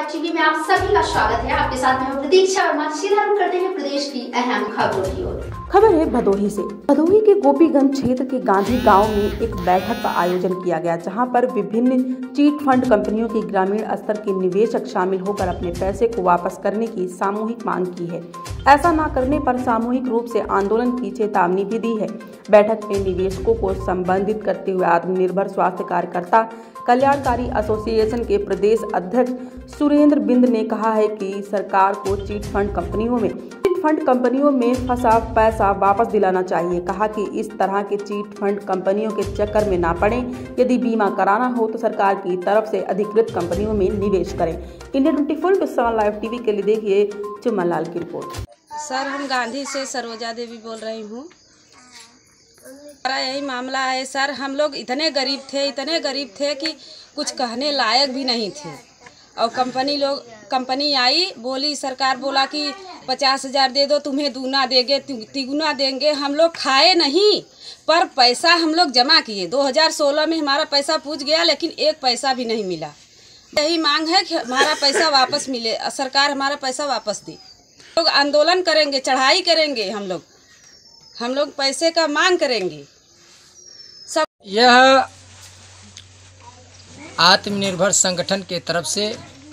TV में आप सभी का स्वागत है। आपके साथ में प्रतीक्षा वर्मा। सीधा रुख करते हैं प्रदेश की अहम खबरों की ओर। खबर है भदोही से। भदोही के गोपीगंज क्षेत्र के गांधी गांव में एक बैठक का आयोजन किया गया, जहां पर विभिन्न चीट फंड कंपनियों के ग्रामीण स्तर के निवेशक शामिल होकर अपने पैसे को वापस करने की सामूहिक मांग की है। ऐसा न करने पर सामूहिक रूप से आंदोलन की चेतावनी भी दी है। बैठक में निवेशकों को संबोधित करते हुए आत्मनिर्भर स्वास्थ्य कार्यकर्ता कल्याणकारी एसोसिएशन के प्रदेश अध्यक्ष सुरेंद्र बिंद ने कहा है कि सरकार को चीट फंड कंपनियों में फंसा पैसा वापस दिलाना चाहिए। कहा कि इस तरह के चीट फंड कंपनियों के चक्कर में ना पड़े। यदि बीमा कराना हो तो सरकार की तरफ से अधिकृत कंपनियों में निवेश करें। इंडिया 24 किसान लाइव टीवी के लिए देखिए चुमन लाल की रिपोर्ट। सर, हम गांधी से सरोजा देवी बोल रही हूँ। हमारा यही मामला है सर। हम लोग इतने गरीब थे कि कुछ कहने लायक भी नहीं थे। और कंपनी आई, बोली, सरकार बोला कि 50,000 दे दो, तुम्हें दूना देंगे, तिगुना देंगे। हम लोग खाए नहीं, पर पैसा हम लोग जमा किए। 2016 में हमारा पैसा पूछ गया, लेकिन एक पैसा भी नहीं मिला। यही मांग है कि हमारा पैसा वापस मिले, सरकार हमारा पैसा वापस दे। लोग आंदोलन करेंगे, चढ़ाई करेंगे। हम लोग पैसे का मांग करेंगे। सब यह आत्मनिर्भर संगठन के तरफ से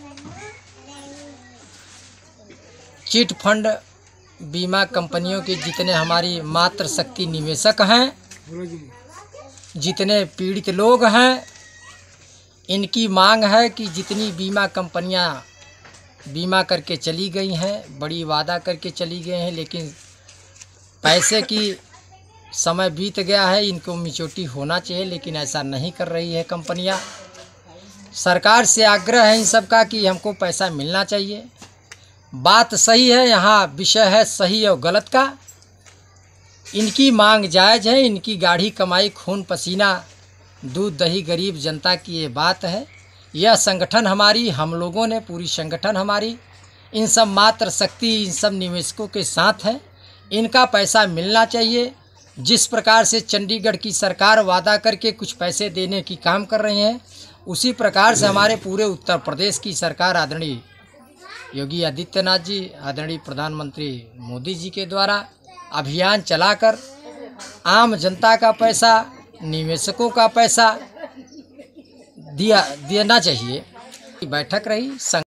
चिट फंड बीमा कंपनियों के जितने हमारी मात्र शक्ति निवेशक हैं, जितने पीड़ित लोग हैं, इनकी मांग है कि जितनी बीमा कंपनियां बीमा करके चली गई हैं, बड़ी वादा करके चली गई हैं, लेकिन पैसे की समय बीत गया है, इनको मैच्योरिटी होना चाहिए, लेकिन ऐसा नहीं कर रही है कंपनियां। सरकार से आग्रह है इन सब का कि हमको पैसा मिलना चाहिए। बात सही है, यहाँ विषय है सही और गलत का। इनकी मांग जायज़ है। इनकी गाढ़ी कमाई, खून पसीना, दूध दही गरीब जनता की ये बात है। यह संगठन हमारी, हम लोगों ने, पूरी संगठन हमारी इन सब मात्र शक्ति, इन सब निवेशकों के साथ है। इनका पैसा मिलना चाहिए। जिस प्रकार से चंडीगढ़ की सरकार वादा करके कुछ पैसे देने की काम कर रही है, उसी प्रकार से हमारे पूरे उत्तर प्रदेश की सरकार आदरणीय योगी आदित्यनाथ जी, आदरणीय प्रधानमंत्री मोदी जी के द्वारा अभियान चलाकर आम जनता का पैसा, निवेशकों का पैसा देना चाहिए। बैठक रही।